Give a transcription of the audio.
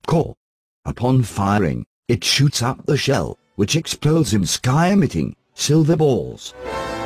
core. Upon firing, it shoots up the shell, which explodes in sky emitting silver balls.